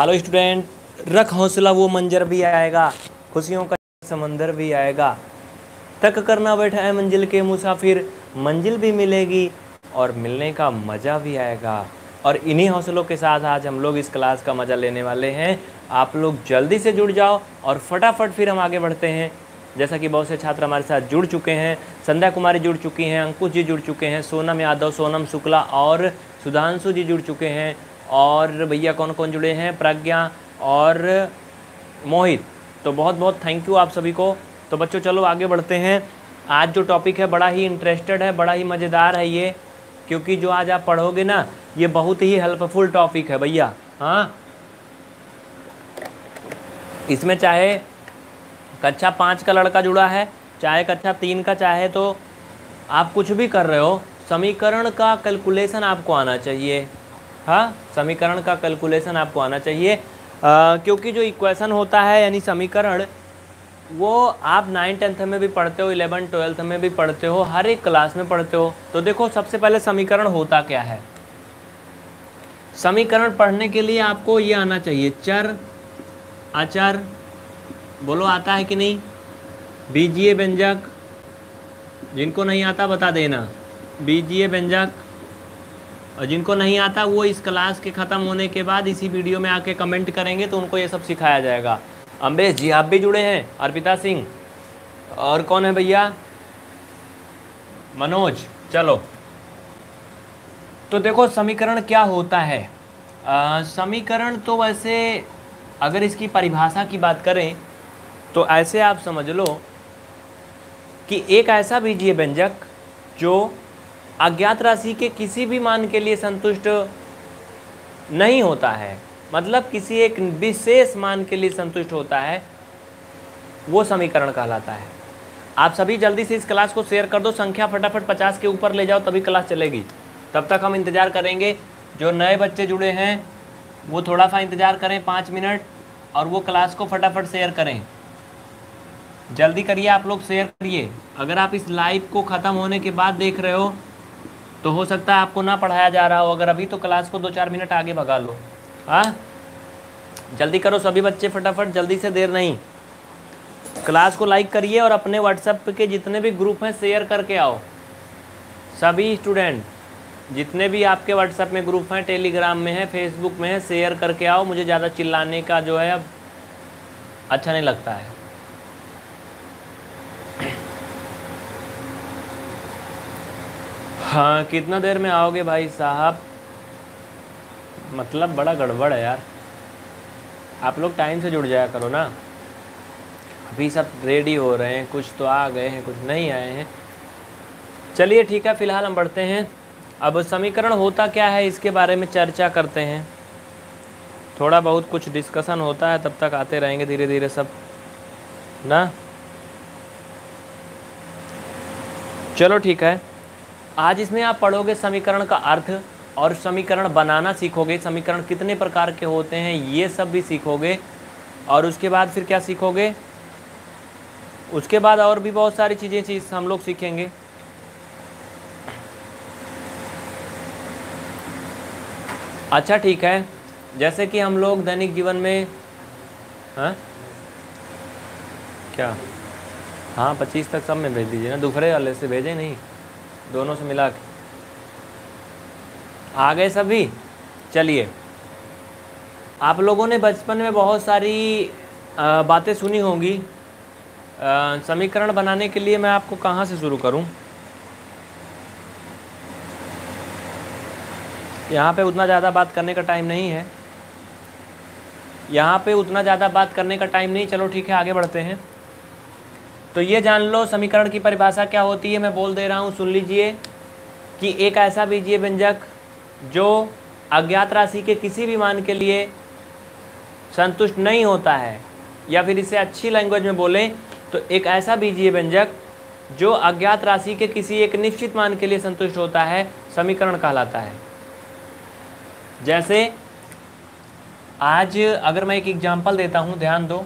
Hello student, रख हौसला वो मंजर भी आएगा, खुशियों का समंदर भी आएगा। तक करना बैठा है मंजिल के मुसाफिर, मंजिल भी मिलेगी और मिलने का मज़ा भी आएगा। और इन्हीं हौसलों के साथ आज हम लोग इस क्लास का मज़ा लेने वाले हैं। आप लोग जल्दी से जुड़ जाओ और फटाफट फिर हम आगे बढ़ते हैं। जैसा कि बहुत से छात्र हमारे साथ जुड़ चुके हैं, संध्या कुमारी जुड़ चुकी हैं, अंकुश जी जुड़ चुके हैं, सोनम यादव, सोनम शुक्ला और सुधांशु जी जुड़ चुके हैं। और भैया कौन कौन जुड़े हैं, प्रज्ञा और मोहित। तो बहुत बहुत थैंक यू आप सभी को। तो बच्चों चलो आगे बढ़ते हैं। आज जो टॉपिक है बड़ा ही इंटरेस्टेड है, बड़ा ही मज़ेदार है ये, क्योंकि जो आज आप पढ़ोगे ना ये बहुत ही हेल्पफुल टॉपिक है भैया। हाँ, इसमें चाहे कक्षा 5 का लड़का जुड़ा है, चाहे कक्षा 3 का, चाहे तो आप कुछ भी कर रहे हो, समीकरण का कैलकुलेशन आपको आना चाहिए। हाँ, समीकरण का कैलकुलेशन आपको आना चाहिए, क्योंकि जो इक्वेशन होता है यानी समीकरण, वो आप 9th 10th में भी पढ़ते हो, 11th 12th में भी पढ़ते हो, हर एक क्लास में पढ़ते हो। तो देखो सबसे पहले समीकरण होता क्या है। समीकरण पढ़ने के लिए आपको ये आना चाहिए, चर, अचर, बोलो आता है कि नहीं, बीजीय व्यंजक, जिनको नहीं आता बता देना, बीजीय व्यंजक। और जिनको नहीं आता वो इस क्लास के ख़त्म होने के बाद इसी वीडियो में आके कमेंट करेंगे तो उनको ये सब सिखाया जाएगा। अम्बेश जी आप भी जुड़े हैं, अर्पिता सिंह, और कौन है भैया, मनोज। चलो तो देखो समीकरण क्या होता है। समीकरण तो वैसे अगर इसकी परिभाषा की बात करें तो ऐसे आप समझ लो कि एक ऐसा बीजीय व्यंजक जो अज्ञात राशि के किसी भी मान के लिए संतुष्ट नहीं होता है, मतलब किसी एक विशेष मान के लिए संतुष्ट होता है, वो समीकरण कहलाता है। आप सभी जल्दी से इस क्लास को शेयर कर दो, संख्या फटाफट 50 के ऊपर ले जाओ तभी क्लास चलेगी। तब तक हम इंतज़ार करेंगे, जो नए बच्चे जुड़े हैं वो थोड़ा सा इंतज़ार करें 5 मिनट, और वो क्लास को फटाफट शेयर करें। जल्दी करिए आप लोग, शेयर करिए। अगर आप इस लाइव को ख़त्म होने के बाद देख रहे हो तो हो सकता है आपको ना पढ़ाया जा रहा हो, अगर अभी तो क्लास को 2-4 मिनट आगे भगा लो। हाँ, जल्दी करो सभी बच्चे फटाफट, जल्दी से, देर नहीं। क्लास को लाइक करिए और अपने व्हाट्सएप के जितने भी ग्रुप हैं शेयर करके आओ। सभी स्टूडेंट जितने भी आपके व्हाट्सएप में ग्रुप हैं, टेलीग्राम में है, फेसबुक में है, शेयर करके आओ। मुझे ज़्यादा चिल्लाने का जो है अब अच्छा नहीं लगता है। हाँ, कितना देर में आओगे भाई साहब, मतलब बड़ा गड़बड़ है यार। आप लोग टाइम से जुड़ जाया करो ना। अभी सब रेडी हो रहे हैं, कुछ तो आ गए हैं, कुछ नहीं आए हैं। चलिए ठीक है, फ़िलहाल हम बढ़ते हैं। अब समीकरण होता क्या है इसके बारे में चर्चा करते हैं। थोड़ा बहुत कुछ डिस्कशन होता है, तब तक आते रहेंगे धीरे धीरे सब ना। चलो ठीक है, आज इसमें आप पढ़ोगे समीकरण का अर्थ, और समीकरण बनाना सीखोगे, समीकरण कितने प्रकार के होते हैं ये सब भी सीखोगे। और उसके बाद फिर क्या सीखोगे, उसके बाद और भी बहुत सारी चीज़ें हम लोग सीखेंगे। अच्छा ठीक है, जैसे कि हम लोग दैनिक जीवन में, हाँ क्या, हाँ 25 तक सब में भेज दीजिए ना, दूसरे वाले से भेजें नहीं, दोनों से मिला के। आ गए सभी। चलिए, आप लोगों ने बचपन में बहुत सारी बातें सुनी होंगी। समीकरण बनाने के लिए मैं आपको कहाँ से शुरू करूँ। यहाँ पे उतना ज़्यादा बात करने का टाइम नहीं है, यहाँ पे उतना ज़्यादा बात करने का टाइम नहीं। चलो ठीक है, आगे बढ़ते हैं। तो ये जान लो समीकरण की परिभाषा क्या होती है, मैं बोल दे रहा हूँ, सुन लीजिए कि एक ऐसा बीजीय व्यंजक जो अज्ञात राशि के किसी भी मान के लिए संतुष्ट नहीं होता है, या फिर इसे अच्छी लैंग्वेज में बोलें तो एक ऐसा बीजीय व्यंजक जो अज्ञात राशि के किसी एक निश्चित मान के लिए संतुष्ट होता है, समीकरण कहलाता है। जैसे आज अगर मैं एक एग्जाम्पल देता हूँ, ध्यान दो,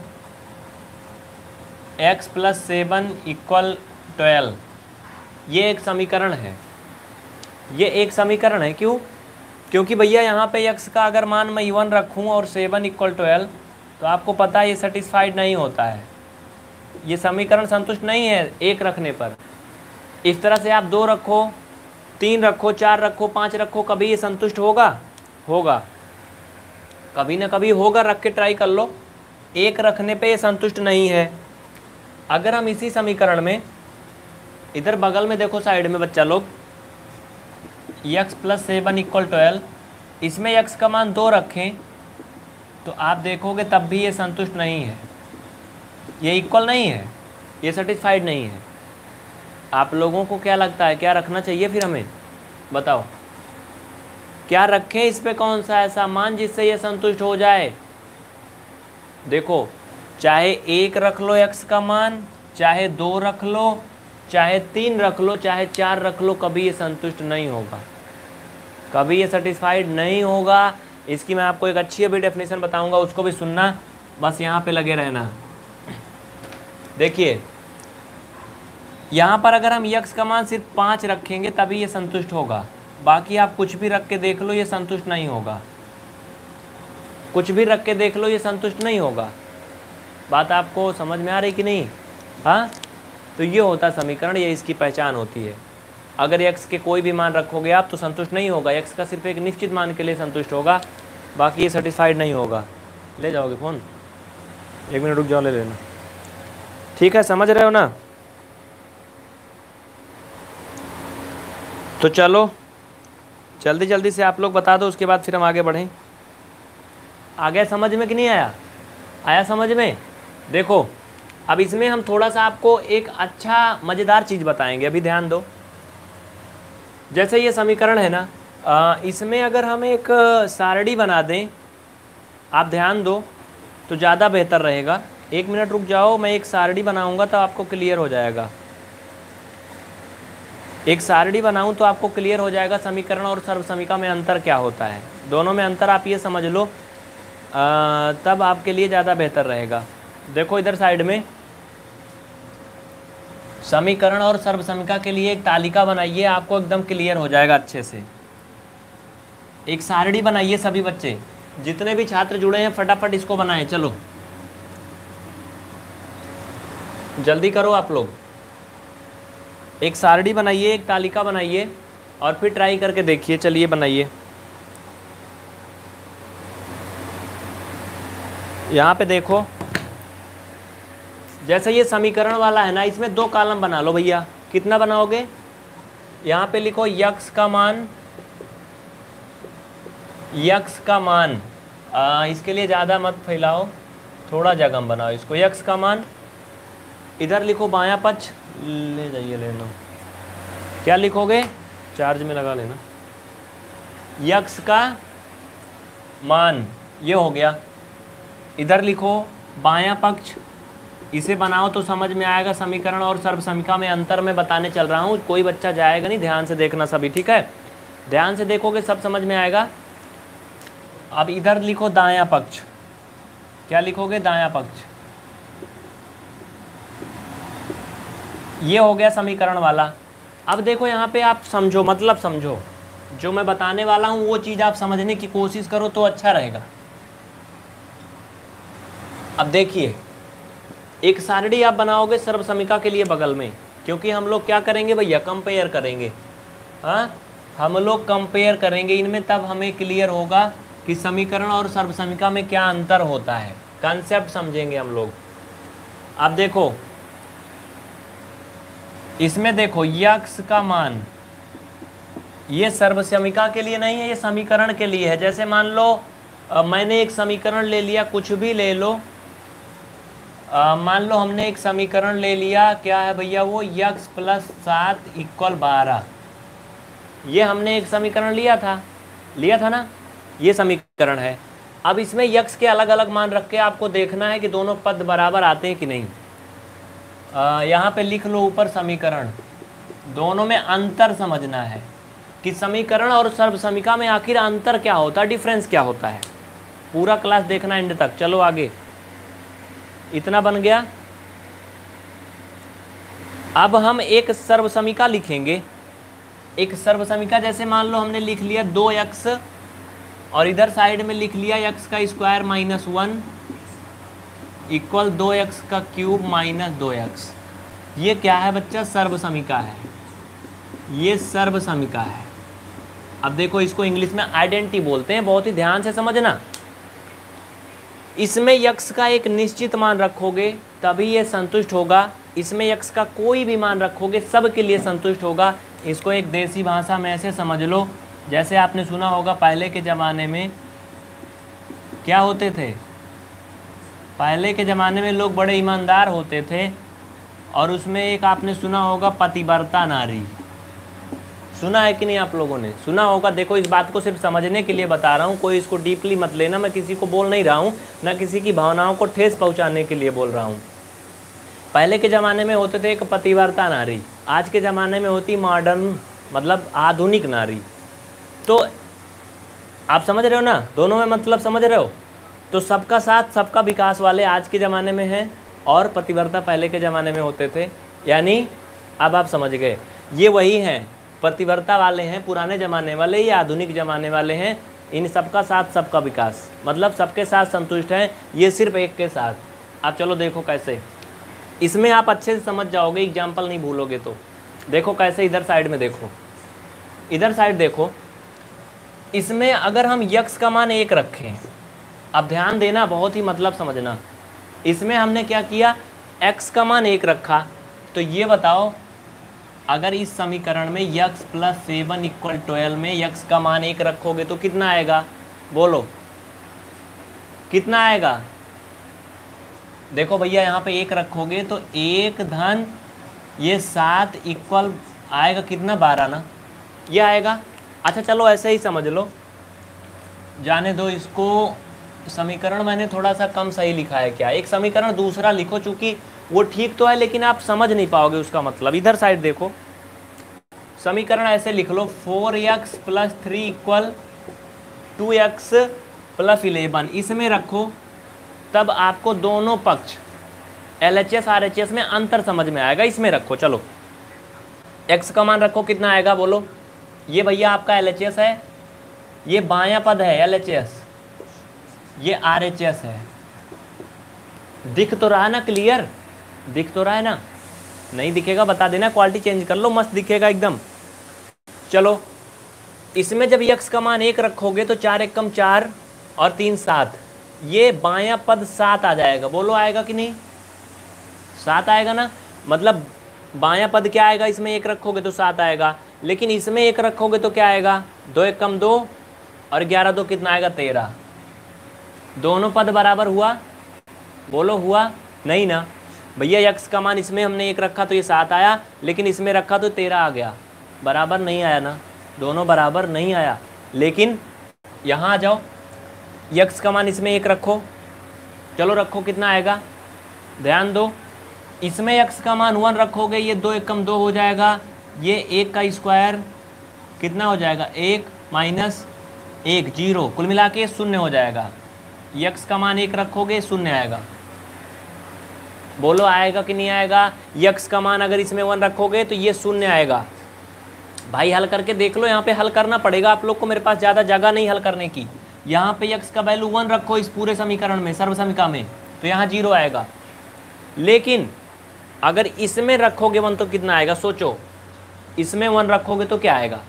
x + 7 = 12, ये एक समीकरण है। ये एक समीकरण है। क्यों? क्योंकि भैया यहाँ पे x का अगर मान मैं इवन रखूँ और 7 = 12, तो आपको पता है ये सेटिस्फाइड नहीं होता है, ये समीकरण संतुष्ट नहीं है एक रखने पर। इस तरह से आप 2 रखो, 3 रखो, 4 रखो, 5 रखो, कभी ये संतुष्ट होगा? होगा, कभी ना कभी होगा, रख के ट्राई कर लो। एक रखने पे ये संतुष्ट नहीं है। अगर हम इसी समीकरण में इधर बगल में देखो साइड में बच्चा लोग, x + 7 = 12, इसमें x का मान 2 रखें तो आप देखोगे तब भी ये संतुष्ट नहीं है, ये इक्वल नहीं है, ये सेटिस्फाइड नहीं है। आप लोगों को क्या लगता है, क्या रखना चाहिए फिर हमें? बताओ क्या रखें इस पे, कौन सा ऐसा मान जिससे ये संतुष्ट हो जाए? देखो, चाहे 1 रख लो x का मान, चाहे 2 रख लो, चाहे 3 रख लो, चाहे 4 रख लो, कभी ये संतुष्ट नहीं होगा, कभी ये सेटिस्फाइड नहीं होगा। इसकी मैं आपको एक अच्छी अभी डेफिनेशन बताऊंगा, उसको भी सुनना, बस यहाँ पे लगे रहना। देखिए यहाँ पर अगर हम x का मान सिर्फ 5 रखेंगे तभी ये संतुष्ट होगा, बाकी आप कुछ भी रख के देख लो ये संतुष्ट नहीं होगा, कुछ भी रख के देख लो ये संतुष्ट नहीं होगा। बात आपको समझ में आ रही कि नहीं? हाँ, तो ये होता समीकरण, ये इसकी पहचान होती है। अगर x के कोई भी मान रखोगे आप तो संतुष्ट नहीं होगा, x का सिर्फ एक निश्चित मान के लिए संतुष्ट होगा, बाकी ये सेटिस्फाइड नहीं होगा। ले जाओगे फ़ोन? 1 मिनट रुक जाओ, ले लेना। ठीक है, समझ रहे हो ना? तो चलो जल्दी जल्दी से आप लोग बता दो, उसके बाद फिर हम आगे बढ़ें। आ गया समझ में कि नहीं आया? आया समझ में? देखो अब इसमें हम थोड़ा सा आपको एक अच्छा मज़ेदार चीज़ बताएंगे, अभी ध्यान दो। जैसे ये समीकरण है ना, इसमें अगर हम एक सारणी बना दें, आप ध्यान दो तो ज़्यादा बेहतर रहेगा। 1 मिनट रुक जाओ, मैं एक सारणी बनाऊंगा तो आपको क्लियर हो जाएगा। एक सारणी बनाऊं तो आपको क्लियर हो जाएगा समीकरण और सर्वसमीका में अंतर क्या होता है। दोनों में अंतर आप ये समझ लो, तब आपके लिए ज़्यादा बेहतर रहेगा। देखो इधर साइड में समीकरण और सर्वसमीका के लिए एक तालिका बनाइए, आपको एकदम क्लियर हो जाएगा अच्छे से। एक सारणी बनाइए, सभी बच्चे जितने भी छात्र जुड़े हैं फटाफट इसको बनाएं। चलो जल्दी करो आप लोग, एक सारणी बनाइए, एक तालिका बनाइए और फिर ट्राई करके देखिए। चलिए बनाइए। यहाँ पे देखो, जैसे ये समीकरण वाला है ना, इसमें 2 कॉलम बना लो भैया। कितना बनाओगे? यहाँ पे लिखो x का मान, x का मान, इसके लिए ज़्यादा मत फैलाओ, थोड़ा जगह बनाओ इसको। x का मान, इधर लिखो बायां पक्ष, ले जाइए लेना। क्या लिखोगे? चार्ज में लगा लेना। x का मान ये हो गया, इधर लिखो बायां पक्ष, इसे बनाओ तो समझ में आएगा। समीकरण और सर्वसमीका में अंतर मैं बताने चल रहा हूँ, कोई बच्चा जाएगा नहीं, ध्यान से देखना सभी, ठीक है? ध्यान से देखोगे सब समझ में आएगा। अब इधर लिखो दायां पक्ष, क्या लिखोगे? दायां पक्ष। ये हो गया समीकरण वाला। अब देखो यहाँ पे आप समझो, मतलब समझो, जो मैं बताने वाला हूँ वो चीज़ आप समझने की कोशिश करो तो अच्छा रहेगा। अब देखिए, एक सारणी आप बनाओगे सर्वसमीका के लिए बगल में, क्योंकि हम लोग क्या करेंगे भैया? कंपेयर करेंगे। हाँ, हम लोग कंपेयर करेंगे इनमें, तब हमें क्लियर होगा कि समीकरण और सर्वसमीका में क्या अंतर होता है। कॉन्सेप्ट समझेंगे हम लोग। अब देखो इसमें देखो x का मान, ये सर्वसमीका के लिए नहीं है, ये समीकरण के लिए है। जैसे मान लो मैंने एक समीकरण ले लिया, कुछ भी ले लो, मान लो हमने एक समीकरण ले लिया, क्या है भैया वो? x + 7 = 12। ये हमने एक समीकरण लिया था ना, ये समीकरण है। अब इसमें x के अलग अलग मान रख के आपको देखना है कि दोनों पद बराबर आते हैं कि नहीं। यहाँ पे लिख लो ऊपर समीकरण, दोनों में अंतर समझना है कि समीकरण और सर्वसमीका में आखिर अंतर क्या होता है, डिफरेंस क्या होता है। पूरा क्लास देखना एंड तक। चलो आगे, इतना बन गया। अब हम एक सर्वसमीका लिखेंगे। एक सर्वसमीका जैसे मान लो हमने लिख लिया 2x और इधर साइड में लिख लिया एक्स का स्क्वायर माइनस 1 इक्वल 2x का क्यूब माइनस 2x। ये क्या है बच्चा? सर्वसमीका है, ये सर्वसमीका है। अब देखो इसको इंग्लिश में आइडेंटिटी बोलते हैं, बहुत ही ध्यान से समझना। इसमें यक्स का एक निश्चित मान रखोगे तभी ये संतुष्ट होगा, इसमें यक्स का कोई भी मान रखोगे सब के लिए संतुष्ट होगा। इसको एक देसी भाषा में ऐसे समझ लो, जैसे आपने सुना होगा पहले के ज़माने में क्या होते थे, पहले के ज़माने में लोग बड़े ईमानदार होते थे, और उसमें एक आपने सुना होगा पतिव्रता नारी। सुना है कि नहीं? आप लोगों ने सुना होगा। देखो इस बात को सिर्फ समझने के लिए बता रहा हूँ, कोई इसको डीपली मत लेना, मैं किसी को बोल नहीं रहा हूँ, ना किसी की भावनाओं को ठेस पहुँचाने के लिए बोल रहा हूँ। पहले के ज़माने में होते थे एक पतिव्रता नारी, आज के ज़माने में होती मॉडर्न मतलब आधुनिक नारी। तो आप समझ रहे हो ना, दोनों में मतलब समझ रहे हो? तो सबका साथ सबका विकास वाले आज के ज़माने में हैं, और पतिव्रता पहले के ज़माने में होते थे। यानी अब आप समझ गए, ये वही हैं, पतिव्रता वाले हैं पुराने ज़माने वाले, ये आधुनिक ज़माने वाले हैं। इन सबका साथ सबका विकास मतलब सबके साथ संतुष्ट हैं, ये सिर्फ एक के साथ। आप चलो देखो कैसे, इसमें आप अच्छे से समझ जाओगे, एग्जाम्पल नहीं भूलोगे। तो देखो कैसे, इधर साइड में देखो, इधर साइड देखो, इसमें अगर हम यक्स का मान 1 रखें, अब ध्यान देना, बहुत ही मतलब समझना। इसमें हमने क्या किया, एक्स का मान 1 रखा, तो ये बताओ अगर इस समीकरण में यक्स प्लस 7 इक्वल 12 में यक्स का मान 1 रखोगे तो कितना आएगा? बोलो कितना आएगा? देखो भैया यहाँ पे 1 रखोगे तो 1 धन ये 7 इक्वल आएगा कितना? 12 ना, ये आएगा। अच्छा चलो ऐसे ही समझ लो, जाने दो इसको। समीकरण मैंने थोड़ा सा कम सही लिखा है क्या, एक समीकरण दूसरा लिखो, चूंकि वो ठीक तो है लेकिन आप समझ नहीं पाओगे उसका मतलब। इधर साइड देखो, समीकरण ऐसे लिख लो, 4x plus 3 equal 2x plus 11। इसमें रखो, तब आपको दोनों पक्ष LHS RHS में अंतर समझ में आएगा। इसमें रखो, चलो x का मान रखो, कितना आएगा बोलो? ये भैया आपका LHS है, ये बायां पद है LHS, ये RHS है। दिख तो रहा ना, क्लियर दिख तो रहा है ना? नहीं दिखेगा बता देना, क्वालिटी चेंज कर लो, मस्त दिखेगा एकदम। चलो इसमें जब यक्स का मान 1 रखोगे तो 4 एकम 4 और 3 7, ये बायां पद 7 आ जाएगा। बोलो आएगा कि नहीं? 7 आएगा ना, मतलब बायां पद क्या आएगा, इसमें 1 रखोगे तो 7 आएगा, लेकिन इसमें 1 रखोगे तो क्या आएगा? 2 एकम 2 और 11 2 कितना आएगा? 13। दोनों पद बराबर हुआ? बोलो हुआ? नहीं ना भैया, यक्स का मान इसमें हमने 1 रखा तो ये 7 आया, लेकिन इसमें रखा तो 13 आ गया, बराबर नहीं आया ना, दोनों बराबर नहीं आया। लेकिन यहाँ आ जाओ, यक्स का मान इसमें 1 रखो, चलो रखो, कितना आएगा? ध्यान दो, इसमें यक्स का मान 1 रखोगे, ये 2 एकम 2 हो जाएगा, ये 1 का स्क्वायर कितना हो जाएगा? 1 माइनस 1 0, कुल मिला के 0 हो जाएगा। यक्स का मान 1 रखोगे 0 आएगा। बोलो आएगा कि नहीं आएगा? यक्स का मान अगर इसमें 1 रखोगे तो ये 0 आएगा। भाई हल करके देख लो, यहाँ पे हल करना पड़ेगा आप लोग को, मेरे पास ज़्यादा जगह नहीं हल करने की। यहाँ पे यक्स का वैल्यू 1 रखो इस पूरे समीकरण में, सर्वसमीका में, तो यहाँ 0 आएगा। लेकिन अगर इसमें रखोगे 1 तो कितना आएगा? सोचो, इसमें 1 रखोगे तो क्या आएगा?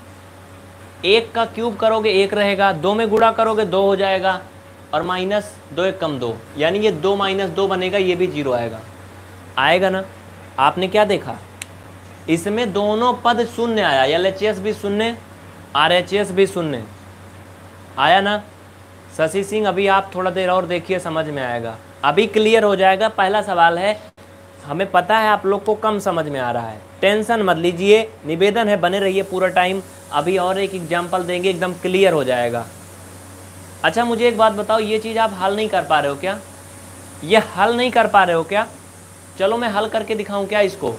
1 का क्यूब करोगे 1 रहेगा, 2 में गुणा करोगे 2 हो जाएगा, और माइनस 2 एकम 2, यानी ये 2 माइनस 2 बनेगा, ये भी 0 आएगा। आएगा ना? आपने क्या देखा, इसमें दोनों पद 0 आया, LHS भी 0 RHS भी 0 आया ना? शशि सिंह अभी आप थोड़ा देर और देखिए, समझ में आएगा, अभी क्लियर हो जाएगा। पहला सवाल है, हमें पता है आप लोग को कम समझ में आ रहा है, टेंशन मत लीजिए, निवेदन है बने रहिए पूरा टाइम, अभी और एक एग्जाम्पल देंगे, एकदम क्लियर हो जाएगा। अच्छा मुझे एक बात बताओ, ये चीज़ आप हल नहीं कर पा रहे हो क्या? ये हल नहीं कर पा रहे हो क्या? चलो मैं हल करके दिखाऊं क्या इसको?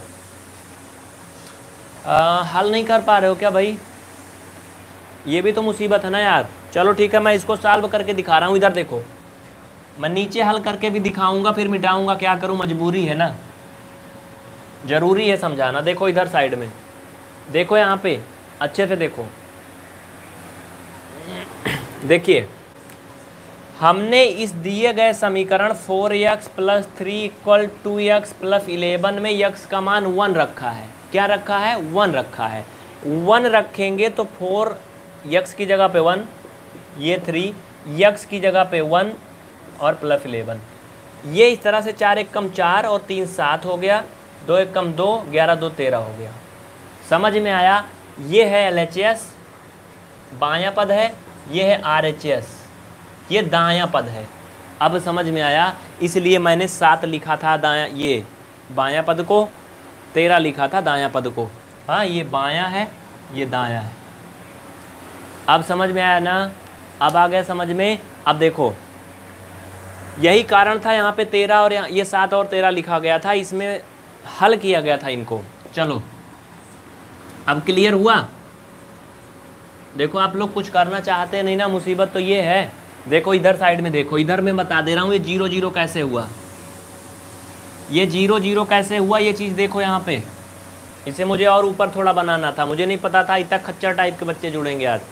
हल नहीं कर पा रहे हो क्या भाई? ये भी तो मुसीबत है ना यार। चलो ठीक है, मैं इसको सॉल्व करके दिखा रहा हूँ। इधर देखो, मैं नीचे हल करके भी दिखाऊंगा, फिर मिटाऊंगा, क्या करूँ, मजबूरी है ना, जरूरी है समझाना। देखो इधर साइड में देखो, यहाँ पे अच्छे से देखो, देखिए हमने इस दिए गए समीकरण 4x + 3 = 2x + 11 में x का मान 1 रखा है। क्या रखा है? 1 रखा है। 1 रखेंगे तो 4 x की जगह पे 1, ये 3 x की जगह पे 1 और +11, ये इस तरह से 4 × 1 = 4 और 3 = 7 हो गया, 2 × 1 = 2, 11 × 2 = 13 हो गया। समझ में आया? ये है LHS बायां पद है, ये है RHS ये दायां पद है। अब समझ में आया? इसलिए मैंने 7 लिखा था दायां, ये बायां पद को, 13 लिखा था दायां पद को। हाँ, ये बायां है, ये दायां है। अब समझ में आया ना? अब आ गया समझ में? अब देखो यही कारण था यहाँ पे 13 और ये 7 और 13 लिखा गया था, इसमें हल किया गया था इनको। चलो अब क्लियर हुआ? देखो आप लोग कुछ करना चाहते नहीं ना, मुसीबत तो ये है। देखो इधर साइड में देखो, इधर मैं बता दे रहा हूँ ये 0 0 कैसे हुआ, ये 0 0 कैसे हुआ, ये चीज़ देखो यहाँ पे। इसे मुझे और ऊपर थोड़ा बनाना था, मुझे नहीं पता था इतना खच्चर टाइप के बच्चे जुड़ेंगे आज।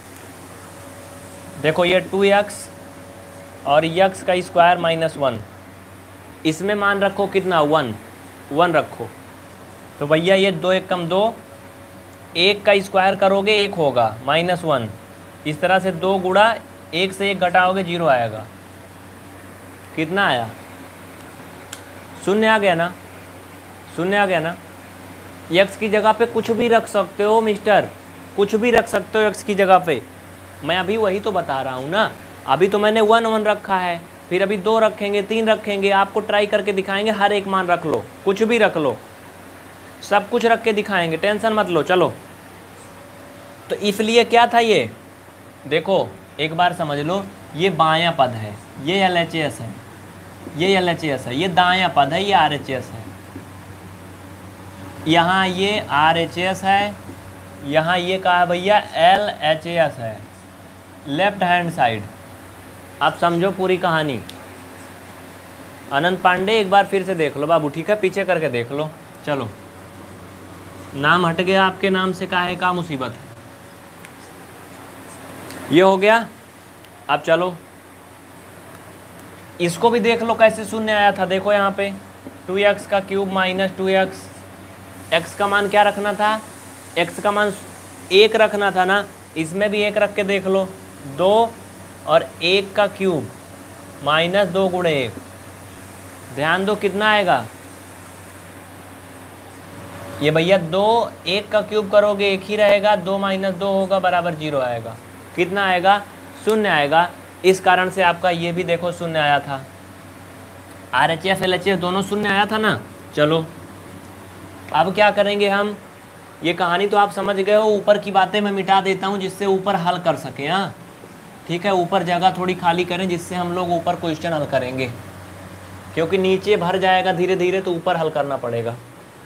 देखो ये 2x और x का स्क्वायर -1, इसमें मान रखो कितना? 1 रखो। तो भैया ये 2 × 1 = 2, 1 का स्क्वायर करोगे 1 होगा, -1, इस तरह से 2 गुणा 1 से 1 घटाओगे 0 आएगा। कितना आया? 0 आ गया ना? 0 आ गया ना? x की जगह पे कुछ भी रख सकते हो मिस्टर, कुछ भी रख सकते हो x की जगह पे। मैं अभी वही तो बता रहा हूँ ना। अभी तो मैंने 1 1 रखा है, फिर अभी 2 रखेंगे, 3 रखेंगे, आपको ट्राई करके दिखाएंगे। हर एक मान रख लो, कुछ भी रख लो, सब कुछ रख के दिखाएंगे, टेंशन मत लो। चलो तो इसलिए क्या था ये, देखो एक बार समझ लो, ये बायां पद है, ये LHS है, ये LHS है, ये दायां पद है, ये RHS है। यहाँ ये RHS है, यहाँ ये कहा है भैया LHS है, लेफ्ट हैंड साइड। आप समझो पूरी कहानी। अनंत पांडे एक बार फिर से देख लो बाबू, ठीक है? पीछे करके देख लो। चलो नाम हट गया आपके नाम से, काहे का मुसीबत है। ये हो गया। अब चलो इसको भी देख लो कैसे 0 आया था। देखो यहाँ पे 2x का क्यूब -2x, x का मान क्या रखना था? x का मान 1 रखना था ना, इसमें भी 1 रख के देख लो। 2 और 1 का क्यूब -2 × 1, ध्यान दो कितना आएगा ये भैया। 2 1 का क्यूब करोगे 1 ही रहेगा, 2 - 2 होगा बराबर 0 आएगा। कितना आएगा? 0 आएगा। इस कारण से आपका ये भी देखो 0 आया था। RHS LHS दोनों 0 आया था ना। चलो अब क्या करेंगे हम, ये कहानी तो आप समझ गए हो, ऊपर की बातें मैं मिटा देता हूँ जिससे ऊपर हल कर सकें। हाँ ठीक है, ऊपर जगह थोड़ी खाली करें जिससे हम लोग ऊपर क्वेश्चन हल करेंगे, क्योंकि नीचे भर जाएगा धीरे धीरे, तो ऊपर हल करना पड़ेगा।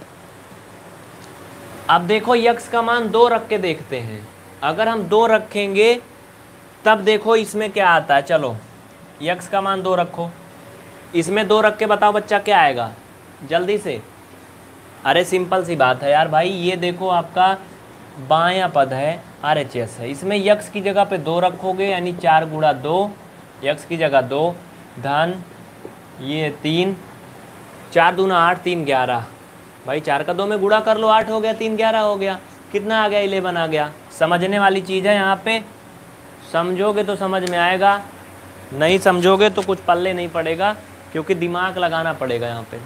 अब देखो x का मान 2 रख के देखते हैं। अगर हम 2 रखेंगे तब देखो इसमें क्या आता है। चलो x का मान 2 रखो, इसमें 2 रख के बताओ बच्चा क्या आएगा जल्दी से। अरे सिंपल सी बात है यार भाई, ये देखो आपका बायां पद है, RHS है, इसमें x की जगह पे 2 रखोगे, यानी 4 × 2, x की जगह 2 धन ये 3, 4 दूना 8, 3 11। भाई 4 का 2 में गुणा कर लो, 8 हो गया, 3 11 हो गया। कितना आ गया? 11 आ गया। समझने वाली चीज़ है यहाँ पे, समझोगे तो समझ में आएगा, नहीं समझोगे तो कुछ पल्ले नहीं पड़ेगा, क्योंकि दिमाग लगाना पड़ेगा यहाँ पे।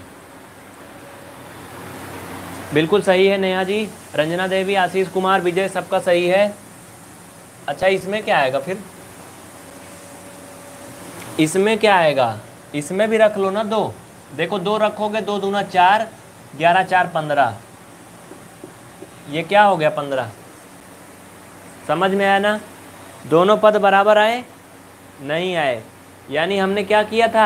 बिल्कुल सही है नेहा जी, रंजना देवी, आशीष कुमार, विजय, सबका सही है। अच्छा इसमें क्या आएगा फिर? इसमें क्या आएगा? इसमें भी रख लो ना 2। देखो 2 रखोगे, 2 दूना 4, 11 4 15, ये क्या हो गया 15। समझ में आया ना? दोनों पद बराबर आए? नहीं आए। यानी हमने क्या किया था,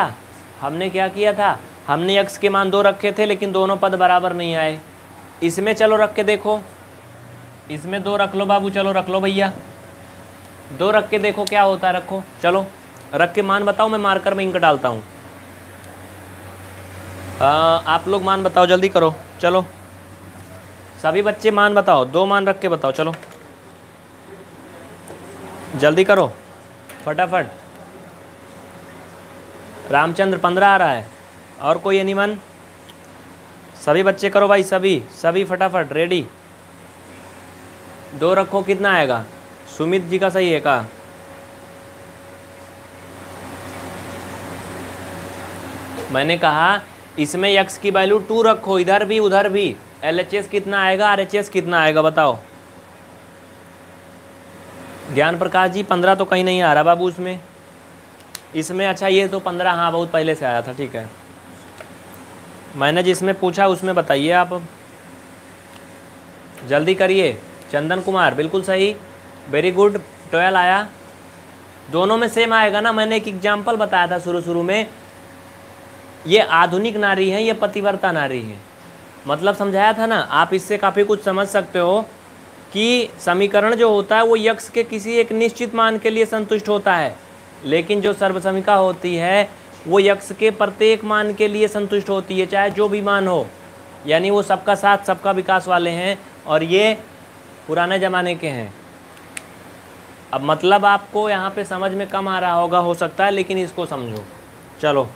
हमने x के मान 2 रखे थे, लेकिन दोनों पद बराबर नहीं आए। इसमें चलो रख के देखो, इसमें 2 रख लो बाबू, चलो रख लो भैया, 2 रख के देखो क्या होता है। रखो, चलो रख के मान बताओ, मैं मार्कर में इंक डालता हूँ। आप लोग मान बताओ, जल्दी करो। चलो सभी बच्चे मान बताओ, 2 मान रख के बताओ, चलो जल्दी करो। फटाफट। रामचंद्र 15 आ रहा है। और कोई एनीवन? सभी बच्चे करो भाई, सभी सभी फटाफट रेडी। 2 रखो, कितना आएगा? सुमित जी का सही है का? मैंने कहा इसमें x की वैल्यू 2 रखो, इधर भी उधर भी। LHS कितना आएगा, RHS कितना आएगा बताओ। ज्ञान प्रकाश जी 15 तो कहीं नहीं आ रहा बाबू इसमें अच्छा ये तो 15 हाँ बहुत पहले से आया था, ठीक है। मैंने जिसमें पूछा उसमें बताइए आप, जल्दी करिए। चंदन कुमार बिल्कुल सही, वेरी गुड। 12 आया। दोनों में सेम आएगा ना, मैंने एक एग्जाम्पल बताया था शुरू में। ये आधुनिक नारी है, ये पतिव्रता नारी है, मतलब समझाया था ना। आप इससे काफ़ी कुछ समझ सकते हो कि समीकरण जो होता है वो यक्स के किसी एक निश्चित मान के लिए संतुष्ट होता है, लेकिन जो सर्वसमिका होती है वो यक्स के प्रत्येक मान के लिए संतुष्ट होती है, चाहे जो भी मान हो। यानी वो सबका साथ सबका विकास वाले हैं, और ये पुराने ज़माने के हैं। अब मतलब आपको यहाँ पे समझ में कम आ रहा होगा, हो सकता है, लेकिन इसको समझो। चलो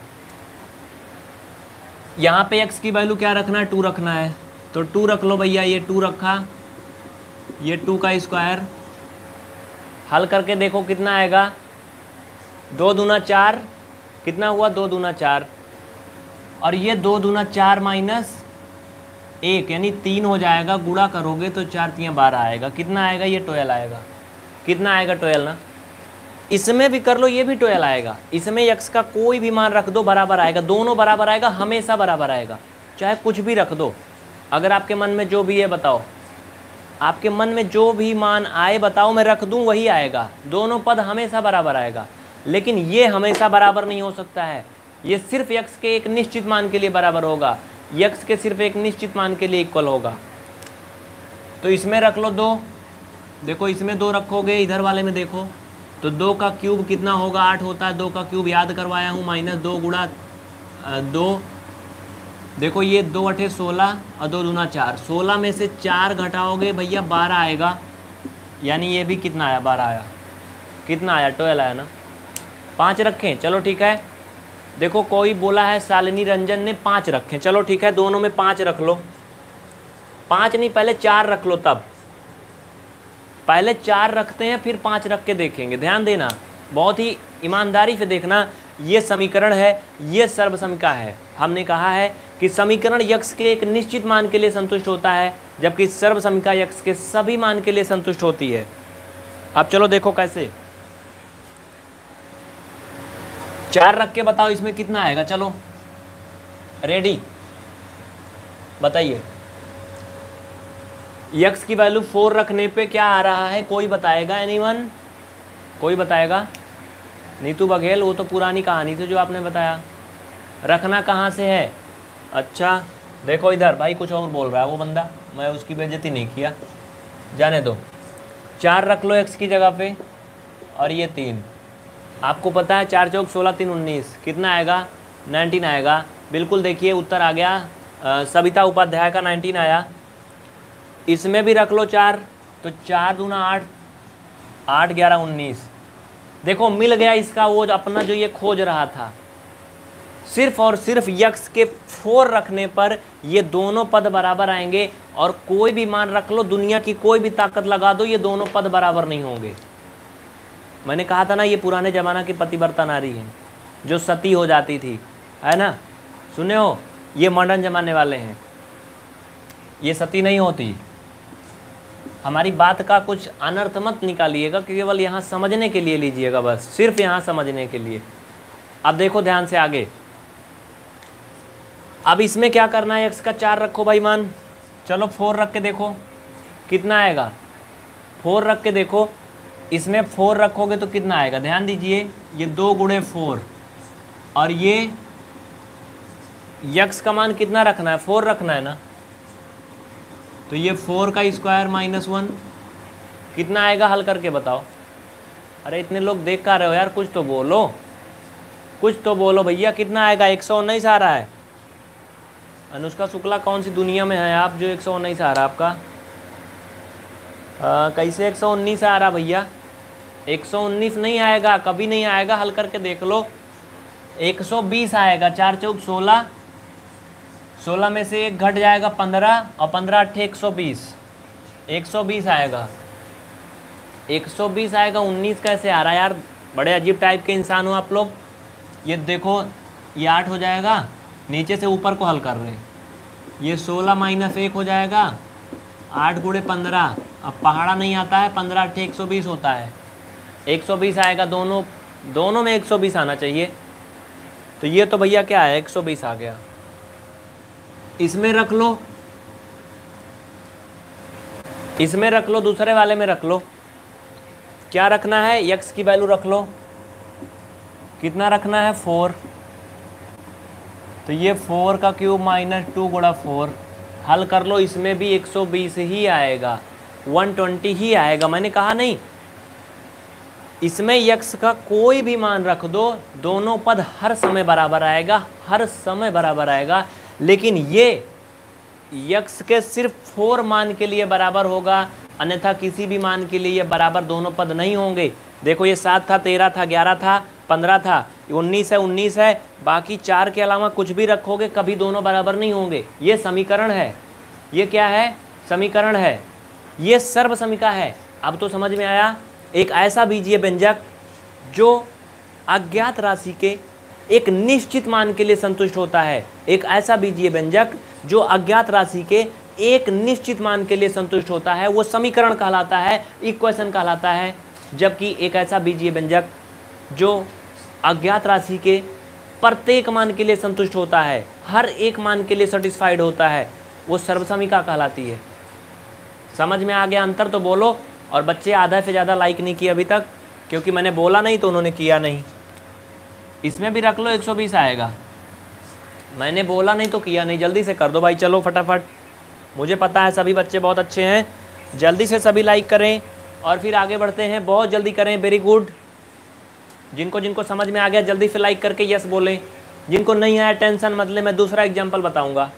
यहाँ पे x की वैल्यू क्या रखना है? 2 रखना है, तो 2 रख लो भैया। ये 2 रखा, ये 2 का स्क्वायर। हल करके देखो कितना आएगा। 2 दूना 4, कितना हुआ? 2 दूना 4, और ये 2 दूना 4 माइनस 1 यानी 3 हो जाएगा। गुणा करोगे तो 4 3 12 आएगा। कितना आएगा? ये 12 आएगा। कितना आएगा? 12 ना। इसमें भी कर लो, ये भी 12 आएगा। इसमें x का कोई भी मान रख दो बराबर आएगा, दोनों बराबर आएगा, हमेशा बराबर आएगा, चाहे कुछ भी रख दो। अगर आपके मन में जो भी है बताओ, आपके मन में जो भी मान आए बताओ, मैं रख दूं वही आएगा, दोनों पद हमेशा बराबर आएगा। लेकिन ये हमेशा बराबर नहीं हो सकता है, ये सिर्फ x के एक निश्चित मान के लिए बराबर होगा, x के सिर्फ एक निश्चित मान के लिए इक्वल होगा। तो इसमें रख लो 2, देखो इसमें 2 रखोगे, इधर वाले में देखो तो 2 का क्यूब कितना होगा? 8 होता है। 2 का क्यूब याद करवाया हूँ, -2 गुणा 2। देखो ये 2 8 16 और 2 दूना 4। 16 में से 4 घटाओगे भैया 12 आएगा, यानी ये भी कितना आया? 12 आया। कितना आया? 12 आया ना। 5 रखें, चलो ठीक है। देखो कोई बोला है शालिनी रंजन ने 5 रखें, चलो ठीक है, दोनों में 5 रख लो। 5 नहीं, पहले 4 रख लो, तब पहले 4 रखते हैं फिर 5 रख के देखेंगे। ध्यान देना, बहुत ही ईमानदारी से देखना। ये समीकरण है, ये सर्वसमिका है। हमने कहा है कि समीकरण यक्स के एक निश्चित मान के लिए संतुष्ट होता है, जबकि सर्वसमिका यक्स के सभी मान के लिए संतुष्ट होती है। अब चलो देखो कैसे। 4 रख के बताओ इसमें कितना आएगा। चलो रेडी, बताइए। यक्स की वैल्यू 4 रखने पे क्या आ रहा है? कोई बताएगा? एनीवन? कोई बताएगा? नीतू बघेल, वो तो पुरानी कहानी थी जो आपने बताया। रखना कहाँ से है? अच्छा देखो इधर, भाई कुछ और बोल रहा है वो बंदा, मैं उसकी बेइज्जती नहीं किया, जाने दो। 4 रख लो एक्स की जगह पे, और ये 3। आपको पता है 4 चौक 16 3 19, कितना आएगा? 19 आएगा। बिल्कुल, देखिए उत्तर आ गया। सविता उपाध्याय का 19 आया। इसमें भी रख लो 4, तो 4 दूना 8, 8 11 19। देखो मिल गया इसका वो अपना जो ये खोज रहा था। सिर्फ और सिर्फ यक्स के 4 रखने पर ये दोनों पद बराबर आएंगे, और कोई भी मान रख लो, दुनिया की कोई भी ताकत लगा दो, ये दोनों पद बराबर नहीं होंगे। मैंने कहा था ना, ये पुराने जमाना की पतिव्रता नारी है जो सती हो जाती थी, है ना? सुने हो? ये मॉडर्न जमाने वाले हैं, ये सती नहीं होती। हमारी बात का कुछ अनर्थ मत निकालिएगा, केवल यहाँ समझने के लिए लीजिएगा, बस सिर्फ यहाँ समझने के लिए। अब देखो ध्यान से आगे। अब इसमें क्या करना है? एक्स का 4 रखो भाई मान। चलो 4 रख के देखो कितना आएगा। 4 रख के देखो, इसमें 4 रखोगे तो कितना आएगा? ध्यान दीजिए, ये 2 गुणे 4, और ये यक्स का मान कितना रखना है? 4 रखना है ना। तो ये 4 का स्क्वायर -1 कितना आएगा? हल करके बताओ। अरे इतने लोग देख कर रहे हो यार, कुछ तो बोलो, कुछ तो बोलो भैया। कितना आएगा? 119 आ रहा है। अनुष्का शुक्ला कौन सी दुनिया में है आप जो 119 आ रहा है आपका? कैसे 119 आ रहा भैया? 119 नहीं आएगा, कभी नहीं आएगा, हल करके देख लो। 120 आएगा, 4 चौक 16, 16 में से एक घट जाएगा 15, और 15 अट्ठे 120, 120 आएगा, 120 आएगा। 19 कैसे आ रहा है यार, बड़े अजीब टाइप के इंसान हो आप लोग। ये देखो, ये 8 हो जाएगा, नीचे से ऊपर को हल कर रहे हैं, ये 16 माइनस 1 हो जाएगा, 8 गुणे 15, अब पहाड़ा नहीं आता है, 15 अट्ठे 120 होता है, 120 आएगा। दोनों में 120 आना चाहिए। तो ये तो भैया क्या है, 120 आ गया। इसमें रख लो, इसमें रख लो, दूसरे वाले में रख लो। क्या रखना है, x की वैल्यू रख लो, कितना रखना है 4। तो ये 4 का क्यूब माइनस 2 गुणा 4, हल कर लो, इसमें भी 120 ही आएगा, 120 ही आएगा। मैंने कहा नहीं, इसमें x का कोई भी मान रख दो, दोनों पद हर समय बराबर आएगा, हर समय बराबर आएगा। लेकिन ये x के सिर्फ 4 मान के लिए बराबर होगा, अन्यथा किसी भी मान के लिए ये बराबर दोनों पद नहीं होंगे। देखो, ये 7 था, 13 था, 11 था, 15 था, 19 है, 19 है, बाकी 4 के अलावा कुछ भी रखोगे, कभी दोनों बराबर नहीं होंगे। ये समीकरण है, ये क्या है, समीकरण है, ये सर्व समीका है। अब तो समझ में आया। एक ऐसा बीजीय व्यंजक जो अज्ञात राशि के एक निश्चित मान के लिए संतुष्ट होता है, एक ऐसा बीजीय व्यंजक जो अज्ञात राशि के एक निश्चित मान के लिए संतुष्ट होता है, वो समीकरण कहलाता है, इक्वेशन कहलाता है। जबकि एक ऐसा बीजीय व्यंजक जो अज्ञात राशि के प्रत्येक मान के लिए संतुष्ट होता है, हर एक मान के लिए सेटिस्फाइड होता है, वो सर्वसमीका कहलाती है। समझ में आ गया अंतर? तो बोलो। और बच्चे आधा से ज़्यादा लाइक नहीं किए अभी तक, क्योंकि मैंने बोला नहीं तो उन्होंने किया नहीं। इसमें भी रख लो, 120 आएगा, मैंने बोला नहीं तो किया नहीं। जल्दी से कर दो भाई, चलो फटाफट। मुझे पता है सभी बच्चे बहुत अच्छे हैं, जल्दी से सभी लाइक करें और फिर आगे बढ़ते हैं। बहुत जल्दी करें, वेरी गुड। जिनको जिनको समझ में आ गया जल्दी से लाइक करके यस बोलें। जिनको नहीं आया टेंशन मत ले, मैं दूसरा एग्जाम्पल बताऊंगा।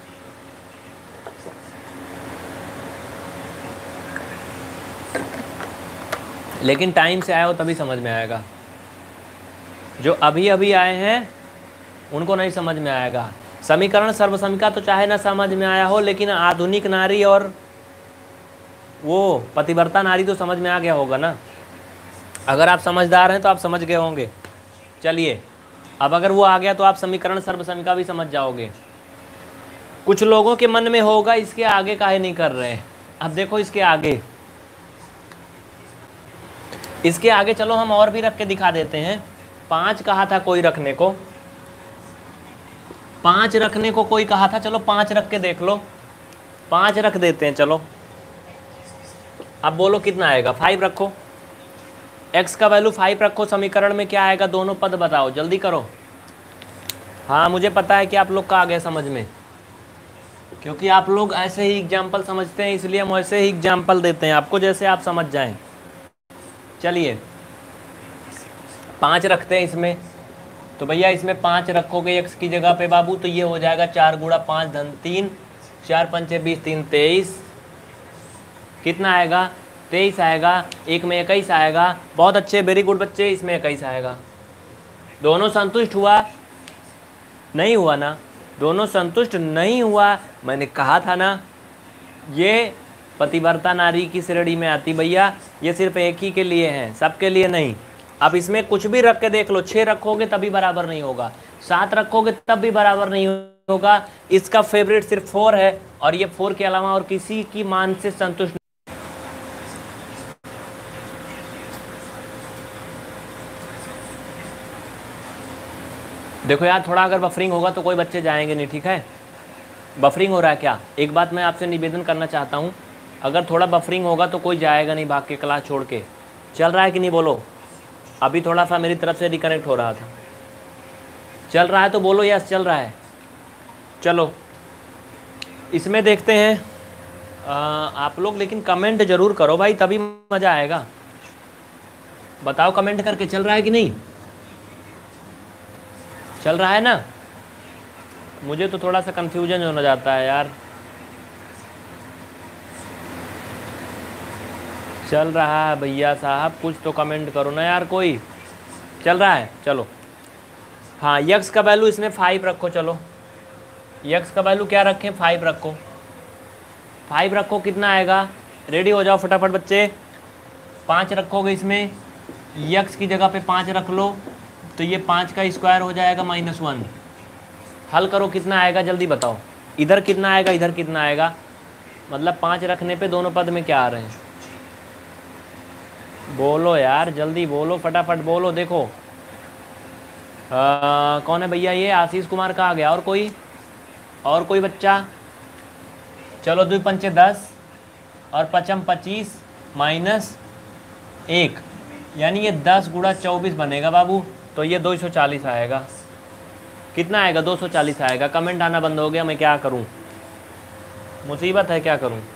लेकिन टाइम से आए हो तभी समझ में आएगा, जो अभी अभी आए हैं उनको नहीं समझ में आएगा। समीकरण सर्वसमीका तो चाहे ना समझ में आया हो, लेकिन आधुनिक नारी और वो पतिव्रता नारी तो समझ में आ गया होगा ना। अगर आप समझदार हैं तो आप समझ गए होंगे। चलिए, अब अगर वो आ गया तो आप समीकरण सर्वसमीका भी समझ जाओगे। कुछ लोगों के मन में होगा इसके आगे काहे नहीं कर रहे हैं। अब देखो, इसके आगे चलो हम और भी रख के दिखा देते हैं। 5 कहा था कोई रखने को, 5 रखने को कोई कहा था, चलो 5 रख के देख लो। 5 रख देते हैं, चलो। अब बोलो कितना आएगा, 5 रखो, x का वैल्यू 5 रखो। समीकरण में क्या आएगा, दोनों पद बताओ, जल्दी करो। हाँ, मुझे पता है कि आप लोग का आ गया समझ में, क्योंकि आप लोग ऐसे ही एग्जाम्पल समझते हैं, इसलिए हम ऐसे ही एग्जाम्पल देते हैं आपको, जैसे आप समझ जाएं। चलिए 5 रखते हैं इसमें। तो भैया इसमें 5 रखोगे x की जगह पे बाबू, तो ये हो जाएगा 4 गुणा 5 धन 3, 4 पंचे 20, 3 23। कितना आएगा, 23 आएगा। एक में 21 आएगा। बहुत अच्छे, वेरी गुड बच्चे, इसमें 21 आएगा। दोनों संतुष्ट हुआ? नहीं हुआ ना, दोनों संतुष्ट नहीं हुआ। मैंने कहा था ना, ये पतिव्रता नारी की श्रेणी में आती भैया, ये सिर्फ एक ही के लिए है, सबके लिए नहीं। अब इसमें कुछ भी रख के देख लो, 6 रखोगे तभी बराबर नहीं होगा, 7 रखोगे तब भी बराबर नहीं होगा। इसका फेवरेट सिर्फ 4 है, और ये 4 के अलावा और किसी की मान से संतुष्ट। देखो यार, थोड़ा अगर बफरिंग होगा तो कोई बच्चे जाएंगे नहीं, ठीक है? बफरिंग हो रहा है क्या? एक बात मैं आपसे निवेदन करना चाहता हूँ, अगर थोड़ा बफरिंग होगा तो कोई जाएगा नहीं भाग के क्लास छोड़ के। चल रहा है कि नहीं बोलो? अभी थोड़ा सा मेरी तरफ से रिकनेक्ट हो रहा था। चल रहा है तो बोलो यस, चल रहा है। चलो इसमें देखते हैं। आप लोग लेकिन कमेंट जरूर करो भाई, तभी मज़ा आएगा। बताओ कमेंट करके, चल रहा है कि नहीं? चल रहा है ना? मुझे तो थोड़ा सा कंफ्यूजन होना जाता है यार। चल रहा है भैया साहब, कुछ तो कमेंट करो ना यार, कोई चल रहा है। चलो हाँ, यक्स का वैल्यू इसमें 5 रखो। चलो यक्स का वैल्यू क्या रखें, 5 रखो। 5 रखो, कितना आएगा, रेडी हो जाओ फटाफट बच्चे। 5 रखोगे इसमें, यक्स की जगह पे 5 रख लो, तो ये 5 का स्क्वायर हो जाएगा -1। हल करो, कितना आएगा जल्दी बताओ। इधर कितना आएगा, इधर कितना आएगा, मतलब 5 रखने पे दोनों पद में क्या आ रहे हैं, बोलो यार जल्दी बोलो, फटाफट बोलो। देखो कौन है भैया, ये आशीष कुमार का आ गया, और कोई बच्चा। चलो 2 पंचे 10 और 5 25 -1, यानी ये 10 गुणा 24 बनेगा बाबू, तो ये 240 आएगा। कितना आएगा, 240 आएगा। कमेंट आना बंद हो गया, मैं क्या करूं, मुसीबत है, क्या करूं।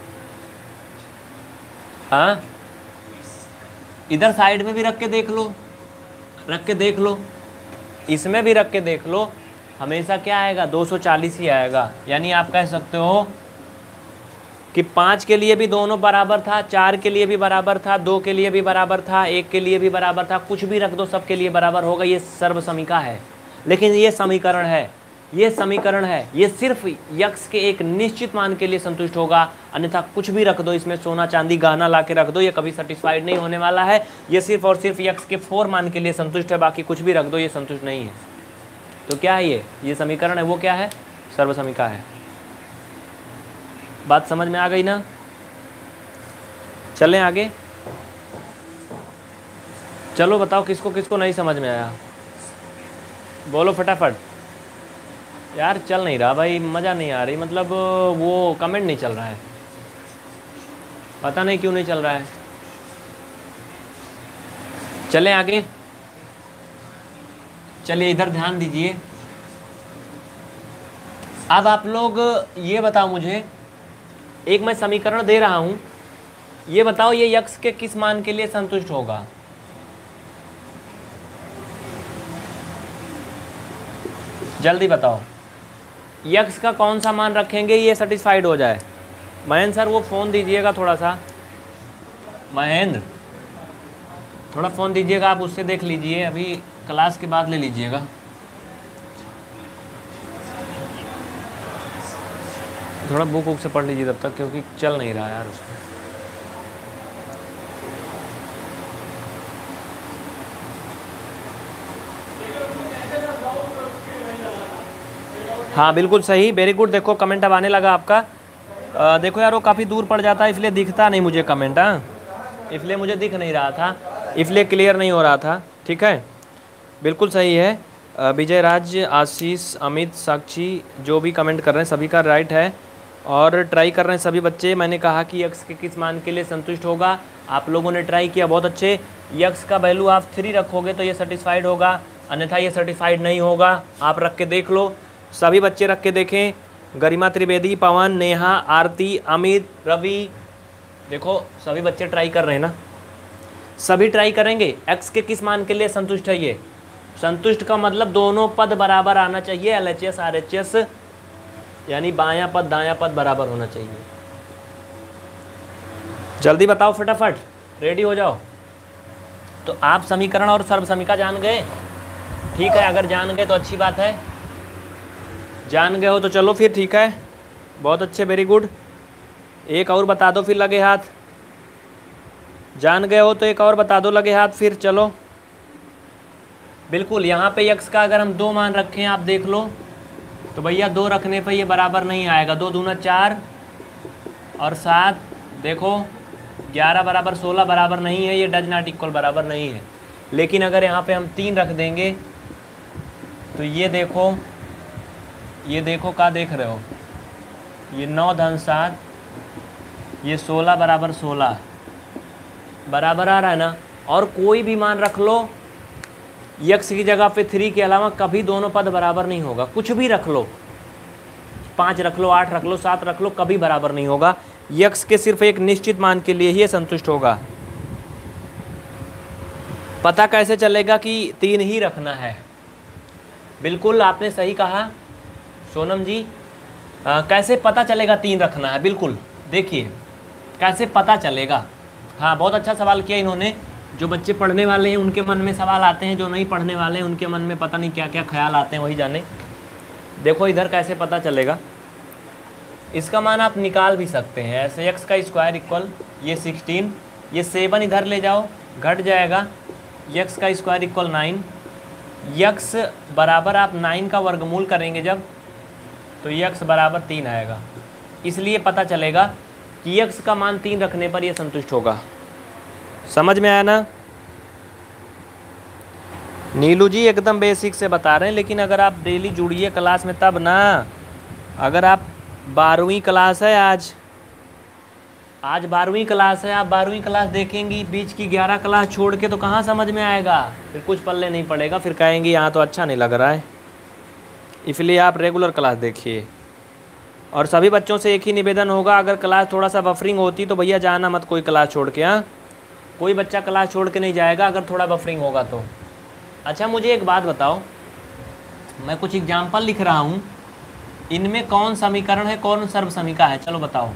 हाँ इधर साइड में भी रख के देख लो, रख के देख लो, इसमें भी रख के देख लो, हमेशा क्या आएगा, 240 ही आएगा। यानी आप कह सकते हो कि 5 के लिए भी दोनों बराबर था, 4 के लिए भी बराबर था, 2 के लिए भी बराबर था, 1 के लिए भी बराबर था, कुछ भी रख दो सबके लिए बराबर होगा। ये सर्वसमीका है। लेकिन ये समीकरण है, ये समीकरण है, ये सिर्फ यक्स के एक निश्चित मान के लिए संतुष्ट होगा, अन्यथा कुछ भी रख दो इसमें, सोना चांदी गहना ला के रख दो, ये कभी सेटिस्फाइड नहीं होने वाला है। ये सिर्फ और सिर्फ यक्स के 4 मान के लिए संतुष्ट है, बाकी कुछ भी रख दो ये संतुष्ट नहीं है। तो क्या है ये समीकरण है, वो क्या है, सर्वसमीका है। बात समझ में आ गई ना। चलें आगे, चलो बताओ किसको किसको नहीं समझ में आया, बोलो फटाफट। यार चल नहीं रहा भाई, मज़ा नहीं आ रही, मतलब वो कमेंट नहीं चल रहा है, पता नहीं क्यों नहीं चल रहा है। चलें आगे, चलिए इधर ध्यान दीजिए। अब आप लोग ये बताओ मुझे, एक मैं समीकरण दे रहा हूं, ये बताओ ये यक्स के किस मान के लिए संतुष्ट होगा। जल्दी बताओ, यक्स का कौन सा मान रखेंगे ये सेटिस्फाइड हो जाए। महेंद्र सर वो फ़ोन दीजिएगा थोड़ा सा, महेंद्र थोड़ा फ़ोन दीजिएगा, आप उससे देख लीजिए, अभी क्लास के बाद ले लीजिएगा। थोड़ा बुक वुक से पढ़ लीजिए तब तक, क्योंकि चल नहीं रहा यार उसमें। हाँ बिल्कुल सही, वेरी गुड। देखो कमेंट अब आने लगा आपका। देखो यार वो काफ़ी दूर पड़ जाता है, इसलिए दिखता नहीं मुझे कमेंट, हाँ इसलिए मुझे दिख नहीं रहा था, इसलिए क्लियर नहीं हो रहा था। ठीक है, बिल्कुल सही है। विजय राज, आशीष, अमित, साक्षी जो भी कमेंट कर रहे हैं सभी का राइट है, और ट्राई कर रहे हैं सभी बच्चे। मैंने कहा कि यक्स के किस मान के लिए संतुष्ट होगा, आप लोगों ने ट्राई किया, बहुत अच्छे। यक्स का वैल्यू आप 3 रखोगे तो ये सेटिस्फाइड होगा, अन्यथा ये सेटिस्फाइड नहीं होगा। आप रख के देख लो, सभी बच्चे रख के देखें। गरिमा त्रिवेदी, पवन, नेहा, आरती, अमित, रवि, देखो सभी बच्चे ट्राई कर रहे हैं ना, सभी ट्राई करेंगे। एक्स के किस मान के लिए संतुष्ट है ये, संतुष्ट का मतलब दोनों पद बराबर आना चाहिए, एलएचएस आरएचएस, यानी बायां पद दायां पद बराबर होना चाहिए। जल्दी बताओ फटाफट, रेडी हो जाओ। तो आप समीकरण और सर्वसमीका जान गए, ठीक है, अगर जान गए तो अच्छी बात है, जान गए हो तो चलो फिर ठीक है, बहुत अच्छे, वेरी गुड। एक और बता दो फिर लगे हाथ, जान गए हो तो एक और बता दो लगे हाथ फिर। चलो बिल्कुल, यहाँ पे यक्स का अगर हम 2 मान रखें, आप देख लो, तो भैया 2 रखने पे ये बराबर नहीं आएगा। 2 दूना 4 और 7, देखो 11 बराबर 16 बराबर नहीं है, ये डज नॉट इक्वल बराबर नहीं है। लेकिन अगर यहाँ पे हम 3 रख देंगे तो ये देखो क्या देख रहे हो, ये 9 धन 7, ये 16 बराबर 16 बराबर आ रहा है ना। और कोई भी मान रख लो, यक्स की जगह पे 3 के अलावा कभी दोनों पद बराबर नहीं होगा, कुछ भी रख लो, 5 रख लो, 8 रख लो, 7 रख लो, कभी बराबर नहीं होगा। यक्स के सिर्फ एक निश्चित मान के लिए ही संतुष्ट होगा। पता कैसे चलेगा कि 3 ही रखना है, बिल्कुल आपने सही कहा सोनम जी। कैसे पता चलेगा 3 रखना है, बिल्कुल देखिए कैसे पता चलेगा। हाँ, बहुत अच्छा सवाल किया इन्होंने। जो बच्चे पढ़ने वाले हैं उनके मन में सवाल आते हैं, जो नहीं पढ़ने वाले हैं उनके मन में पता नहीं क्या क्या ख्याल आते हैं, वही जाने। देखो इधर कैसे पता चलेगा, इसका मान आप निकाल भी सकते हैं ऐसे। एक्स का स्क्वायर इक्वल ये 16, ये 7 इधर ले जाओ घट जाएगा, एक्स का स्क्वायर इक्वल 9। यक्स बराबर आप 9 का वर्गमूल करेंगे जब, तो यक्स बराबर 3 आएगा। इसलिए पता चलेगा कि यक्स का मान 3 रखने पर यह संतुष्ट होगा। समझ में आया ना? नीलू जी एकदम बेसिक से बता रहे हैं, लेकिन अगर आप डेली जुड़िए क्लास में तब ना। अगर आप 12वीं क्लास है आज 12वीं क्लास है, आप 12वीं क्लास देखेंगी, बीच की 11 क्लास छोड़ के, तो कहाँ समझ में आएगा? फिर कुछ पल्ले नहीं पड़ेगा, फिर कहेंगी यहाँ तो अच्छा नहीं लग रहा है। इसलिए आप रेगुलर क्लास देखिए। और सभी बच्चों से एक ही निवेदन होगा, अगर क्लास थोड़ा सा बफरिंग होती तो भैया जाना मत कोई क्लास छोड़ के। हाँ, कोई बच्चा क्लास छोड़ के नहीं जाएगा अगर थोड़ा बफरिंग होगा तो। अच्छा मुझे एक बात बताओ, मैं कुछ एग्जाम्पल लिख रहा हूँ, इनमें कौन समीकरण है, कौन सर्वसमीका है? चलो बताओ,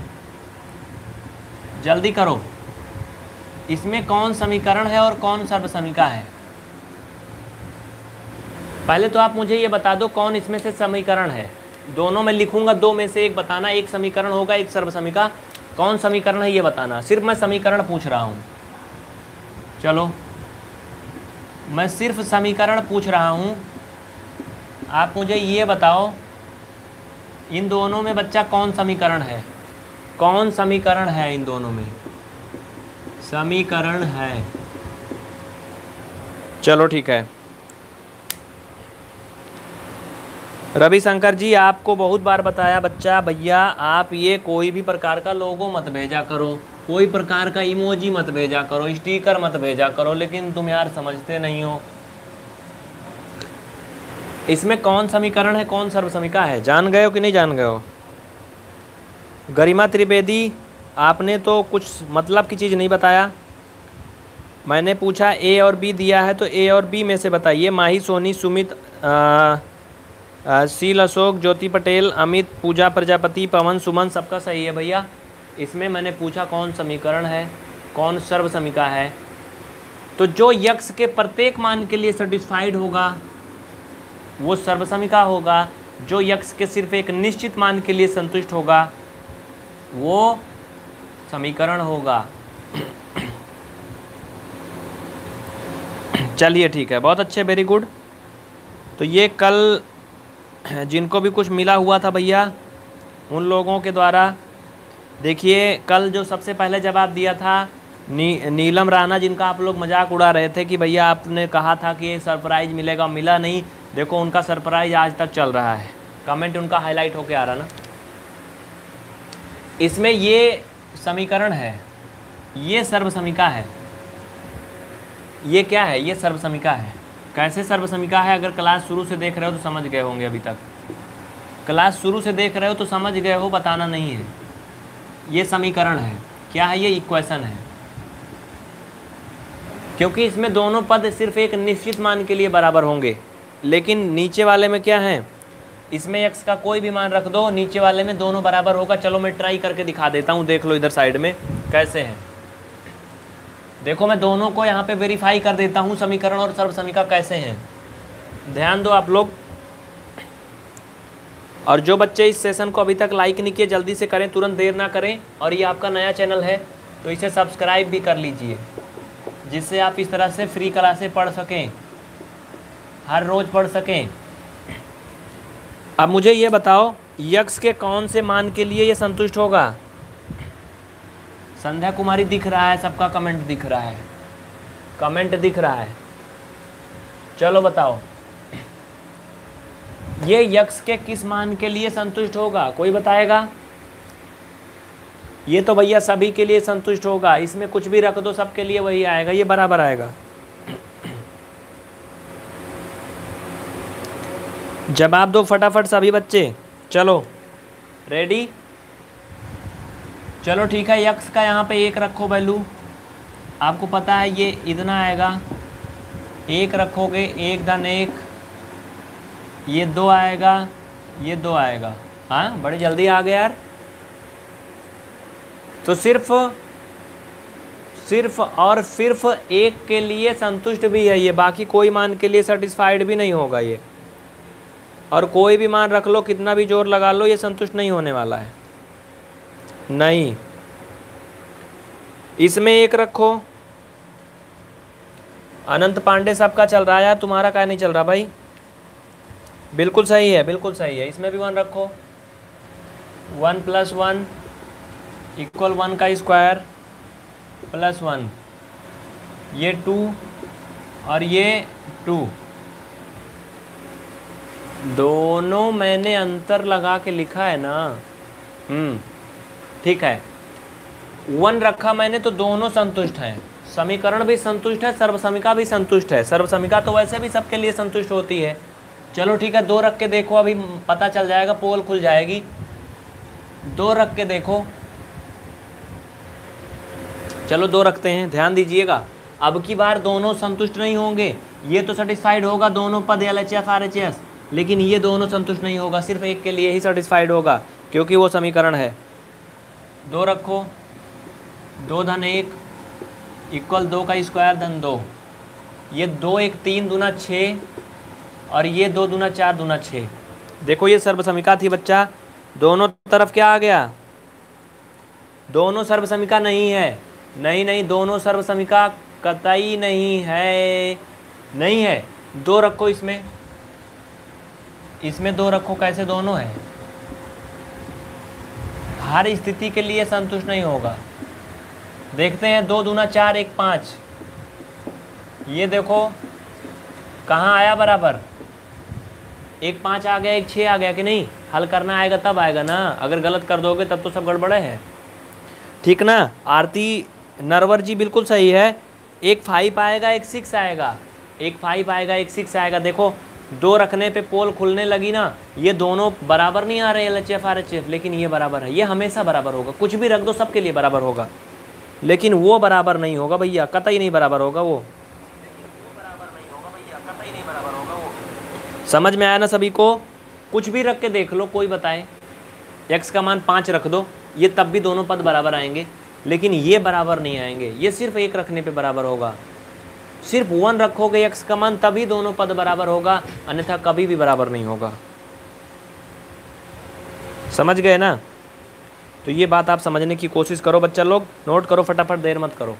जल्दी करो। इसमें कौन समीकरण है और कौन सर्वसमीका है? पहले तो आप मुझे ये बता दो कौन इसमें से समीकरण है। दोनों में लिखूंगा, 2 में से एक बताना, एक समीकरण होगा एक सर्वसमीका। कौन समीकरण है ये बताना, सिर्फ मैं समीकरण पूछ रहा हूँ। चलो मैं सिर्फ समीकरण पूछ रहा हूँ, आप मुझे ये बताओ इन दोनों में बच्चा कौन समीकरण है, कौन समीकरण है इन दोनों में? समीकरण है। चलो ठीक है। रविशंकर जी आपको बहुत बार बताया बच्चा, भैया आप ये कोई भी प्रकार का लोगो मत भेजा करो, कोई प्रकार का इमोजी मत भेजा करो, स्टिकर मत भेजा करो, लेकिन तुम यार समझते नहीं हो। इसमें कौन समीकरण है, कौन सर्वसमीका है, जान गए हो कि नहीं जान गए हो? गरिमा त्रिवेदी आपने तो कुछ मतलब की चीज़ नहीं बताया। मैंने पूछा ए और बी दिया है तो ए और बी में से बताइए। माही, सोनी, सुमित, शील, अशोक, ज्योति पटेल, अमित, पूजा प्रजापति, पवन, सुमन, सबका सही है भैया। इसमें मैंने पूछा कौन समीकरण है, कौन सर्वसमीका है। तो जो यक्स के प्रत्येक मान के लिए सेटिस्फाइड होगा वो सर्वसमीका होगा, जो यक्स के सिर्फ एक निश्चित मान के लिए संतुष्ट होगा वो समीकरण होगा। चलिए ठीक है, बहुत अच्छे, वेरी गुड। तो ये कल जिनको भी कुछ मिला हुआ था भैया उन लोगों के द्वारा, देखिए कल जो सबसे पहले जवाब दिया था नीलम राणा, जिनका आप लोग मजाक उड़ा रहे थे कि भैया आपने कहा था कि सरप्राइज़ मिलेगा, मिला नहीं। देखो उनका सरप्राइज़ आज तक चल रहा है, कमेंट उनका हाईलाइट होके आ रहा ना। इसमें ये समीकरण है, ये सर्वसमीका है। ये क्या है? ये सर्वसमीका है। कैसे सर्वसमीका है? अगर क्लास शुरू से देख रहे हो तो समझ गए होंगे, अभी तक क्लास शुरू से देख रहे हो तो समझ गए हो, बताना नहीं है। ये समीकरण है। क्या है? ये इक्वेशन है, क्योंकि इसमें दोनों पद सिर्फ एक निश्चित मान के लिए बराबर होंगे। लेकिन नीचे वाले में क्या है, इसमें x का कोई भी मान रख दो, नीचे वाले में दोनों बराबर होगा। चलो मैं ट्राई करके दिखा देता हूँ, देख लो इधर साइड में कैसे है। देखो मैं दोनों को यहाँ पे वेरीफाई कर देता हूँ, समीकरण और सर्वसमीका कैसे हैं, ध्यान दो आप लोग। और जो बच्चे इस सेशन को अभी तक लाइक नहीं किए जल्दी से करें, तुरंत देर ना करें। और ये आपका नया चैनल है तो इसे सब्सक्राइब भी कर लीजिए, जिससे आप इस तरह से फ्री क्लासें पढ़ सकें, हर रोज़ पढ़ सकें। अब मुझे ये बताओ यक्स के कौन से मान के लिए ये संतुष्ट होगा? संध्या कुमारी दिख रहा है, सबका कमेंट दिख रहा है, कमेंट दिख रहा है। चलो बताओ ये यक्स के किस मान के लिए संतुष्ट होगा, कोई बताएगा? ये तो भैया सभी के लिए संतुष्ट होगा, इसमें कुछ भी रख दो सबके लिए वही आएगा, ये बराबर आएगा। जवाब दो फटाफट सभी बच्चे। चलो रेडी? चलो ठीक है, यक्स का यहाँ पे 1 रखो वैल्यू, आपको पता है ये इतना आएगा। 1 रखोगे, 1 धन 1, ये 2 आएगा, ये 2 आएगा। हाँ बड़ी जल्दी आ गया यार। तो सिर्फ सिर्फ और सिर्फ एक के लिए संतुष्ट भी है ये, बाकी कोई मान के लिए सेटिस्फाइड भी नहीं होगा ये। और कोई भी मान रख लो, कितना भी जोर लगा लो, ये संतुष्ट नहीं होने वाला है। नहीं, इसमें एक रखो। अनंत पांडे सबका चल रहा है यार, तुम्हारा क्या नहीं चल रहा भाई? बिल्कुल सही है, बिल्कुल सही है। इसमें भी 1 रखो। 1 + 1 = 1 का स्क्वायर प्लस 1, ये 2 और ये 2। दोनों मैंने अंतर लगा के लिखा है ना। ठीक है, 1 रखा मैंने तो दोनों संतुष्ट हैं। समीकरण भी संतुष्ट है, सर्वसमिका भी संतुष्ट है। सर्वसमिका तो वैसे भी सबके लिए संतुष्ट होती है। चलो ठीक है, 2 रख के देखो, अभी पता चल जाएगा, पोल खुल जाएगी। 2 रख के देखो। चलो 2 रखते हैं, ध्यान दीजिएगा। अब की बार दोनों संतुष्ट नहीं होंगे। ये तो सेटिस्फाइड होगा दोनों पद LHS RHS, लेकिन ये दोनों संतुष्ट नहीं होगा, सिर्फ एक के लिए ही सेटिस्फाइड होगा, क्योंकि वो समीकरण है। 2 रखो। 2 + 1 = 2 का स्क्वायर + 2। ये 2 1 3 दूना 6 और ये 2 दूना 4 दूना 6। देखो ये सर्वसमिका थी बच्चा, दोनों तरफ क्या आ गया? दोनों सर्वसमिका नहीं है। नहीं, दोनों सर्वसमिका कतई नहीं है, नहीं है। 2 रखो इसमें 2 रखो। कैसे दोनों है? हर स्थिति के लिए संतुष्ट नहीं होगा। देखते हैं, 2 दूना 4 1 5। ये देखो कहाँ आया बराबर? 1 5 आ गया, 1 6 आ गया कि नहीं? हल करना आएगा तब आएगा ना, अगर गलत कर दोगे तब तो सब गड़बड़े है। ठीक ना? आरती नरवर जी बिल्कुल सही है। 1 5 आएगा, 1 6 आएगा। 1 5 आएगा, 1 6 आएगा। देखो 2 रखने पे पोल खुलने लगी ना। ये दोनों बराबर नहीं आ रहे LHF RHF, लेकिन ये बराबर है। ये हमेशा बराबर होगा, कुछ भी रख दो सबके लिए बराबर होगा, लेकिन वो बराबर नहीं होगा भैया, कतई नहीं बराबर होगा वो। समझ में आया ना सभी को? कुछ भी रख के देख लो, कोई बताए। x का मान 5 रख दो, ये तब भी दोनों पद बराबर आएंगे, लेकिन ये बराबर नहीं आएंगे। ये सिर्फ 1 रखने पे बराबर होगा। सिर्फ 1 रखोगे x का मान, तभी दोनों पद बराबर होगा, अन्यथा कभी भी बराबर नहीं होगा। समझ गए ना? तो ये बात आप समझने की कोशिश करो बच्चा लोग, नोट करो फटाफट, देर मत करो।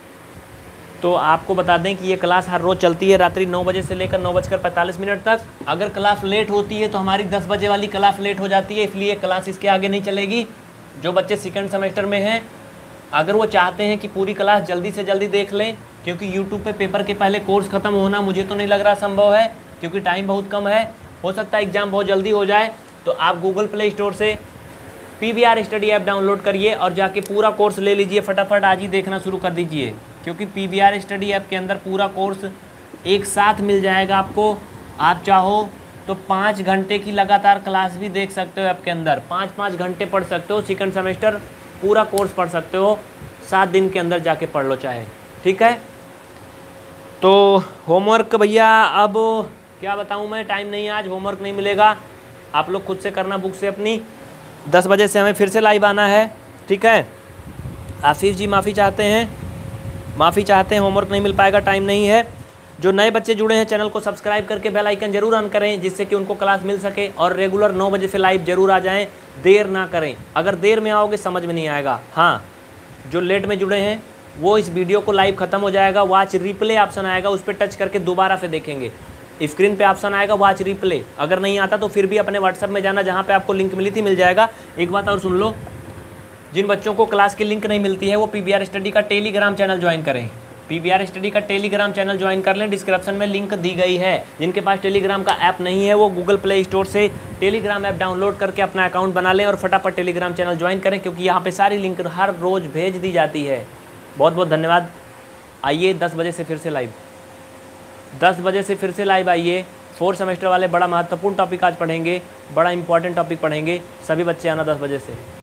तो आपको बता दें कि ये क्लास हर रोज़ चलती है रात्रि 9 बजे से लेकर 9:45 तक। अगर क्लास लेट होती है तो हमारी 10 बजे वाली क्लास लेट हो जाती है, इसलिए क्लास इसके आगे नहीं चलेगी। जो बच्चे सेकंड सेमेस्टर में हैं, अगर वो चाहते हैं कि पूरी क्लास जल्दी से जल्दी देख लें, क्योंकि यूट्यूब पे पेपर के पहले कोर्स ख़त्म होना मुझे तो नहीं लग रहा संभव है, क्योंकि टाइम बहुत कम है। हो सकता है एग्ज़ाम बहुत जल्दी हो जाए, तो आप गूगल प्ले स्टोर से PVR स्टडी ऐप डाउनलोड करिए और जाके पूरा कोर्स ले लीजिए। फटाफट आज ही देखना शुरू कर दीजिए, क्योंकि PVR स्टडी ऐप के अंदर पूरा कोर्स एक साथ मिल जाएगा आपको। आप चाहो तो 5 घंटे की लगातार क्लास भी देख सकते हो। ऐप के अंदर 5-5 घंटे पढ़ सकते हो। सेकंड सेमेस्टर पूरा कोर्स पढ़ सकते हो, 7 दिन के अंदर जाके पढ़ लो चाहे। ठीक है? तो होमवर्क भैया अब क्या बताऊँ मैं, टाइम नहीं है आज, होमवर्क नहीं मिलेगा, आप लोग खुद से करना बुक से अपनी। 10 बजे से हमें फिर से लाइव आना है। ठीक है? आशीष जी माफ़ी चाहते हैं, होमवर्क नहीं मिल पाएगा, टाइम नहीं है। जो नए बच्चे जुड़े हैं चैनल को सब्सक्राइब करके बेल आइकन जरूर ऑन करें, जिससे कि उनको क्लास मिल सके, और रेगुलर 9 बजे से लाइव जरूर आ जाएं, देर ना करें। अगर देर में आओगे समझ में नहीं आएगा। हाँ, जो लेट में जुड़े हैं वो इस वीडियो को लाइव ख़त्म हो जाएगा, वॉच रिप्ले ऑप्शन आएगा, उस पर टच करके दोबारा से देखेंगे। स्क्रीन पे ऑप्शन आएगा वॉच रिप्ले, अगर नहीं आता तो फिर भी अपने व्हाट्सएप में जाना, जहाँ पे आपको लिंक मिली थी मिल जाएगा। एक बात और सुन लो, जिन बच्चों को क्लास की लिंक नहीं मिलती है वो PVR स्टडी का टेलीग्राम चैनल ज्वाइन करें। PVR स्टडी का टेलीग्राम चैनल ज्वाइन कर लें, डिस्क्रिप्शन में लिंक दी गई है। जिनके पास टेलीग्राम का ऐप नहीं है वो गूगल प्ले स्टोर से टेलीग्राम ऐप डाउनलोड करके अपना अकाउंट बना लें और फटाफट टेलीग्राम चैनल ज्वाइन करें, क्योंकि यहाँ पे सारी लिंक हर रोज़ भेज दी जाती है। बहुत बहुत धन्यवाद। आइए 10 बजे से फिर से लाइव, 10 बजे से फिर से लाइव आइए। 4 सेमेस्टर वाले बड़ा महत्वपूर्ण टॉपिक आज पढ़ेंगे, बड़ा इंपॉर्टेंट टॉपिक पढ़ेंगे। सभी बच्चे आना 10 बजे से।